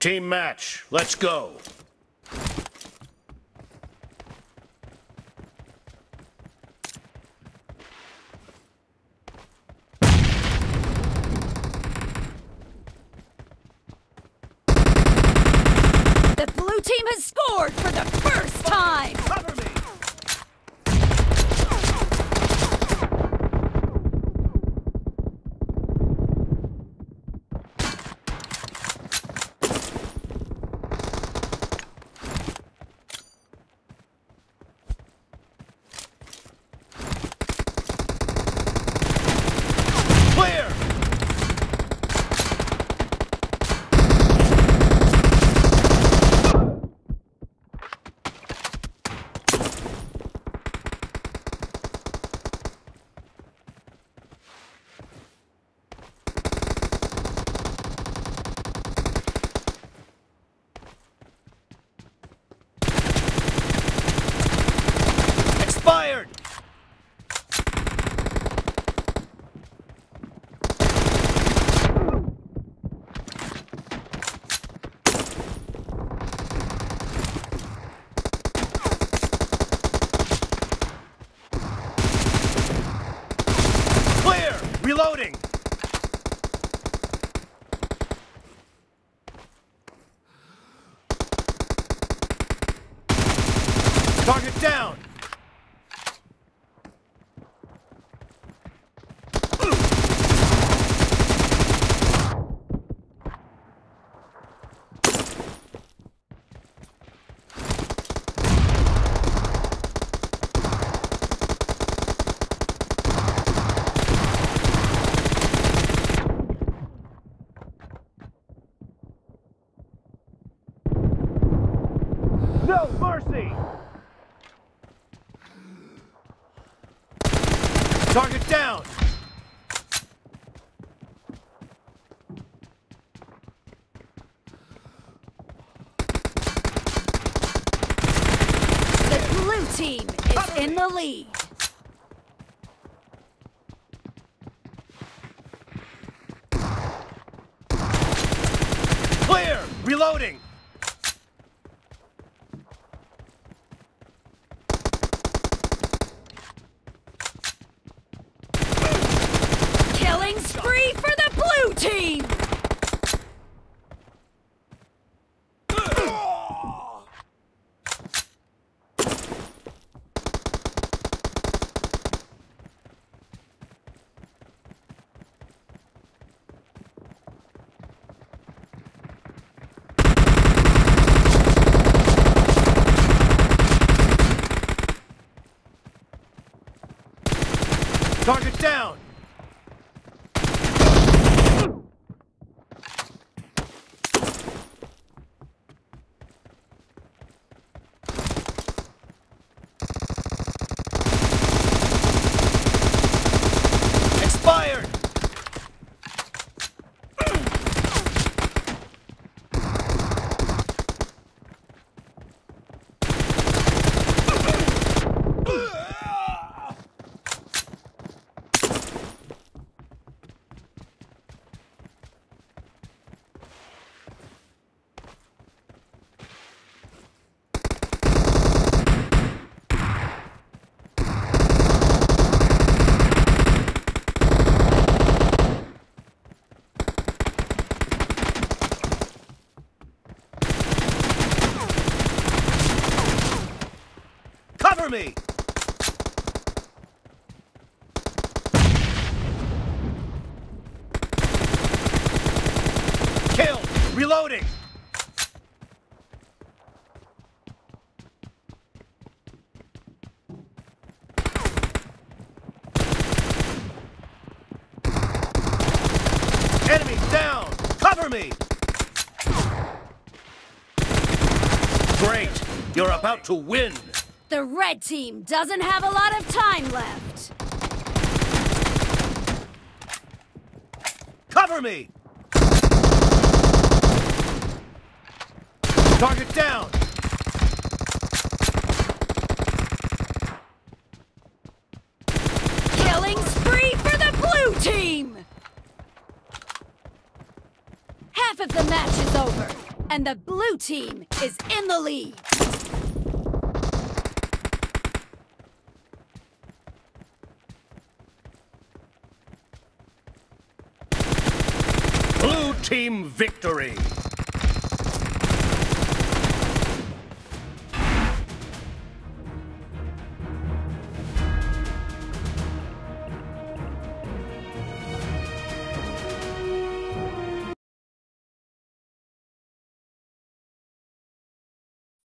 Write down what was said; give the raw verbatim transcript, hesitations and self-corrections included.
Team match, let's go. The blue team has scored for the first time! Cover me! Clear! Expired! Clear! Reloading! Target down! No mercy! Target down! The blue team is in the lead. Clear! Reloading! Killing spree for the blue team! Target down! Expired! Cover me! Killed! Reloading! Enemies down! Cover me! Great! You're about to win! The red team doesn't have a lot of time left. Cover me! Target down! Killing spree for the blue team! Half of the match is over, And the blue team is in the lead. Blue team victory!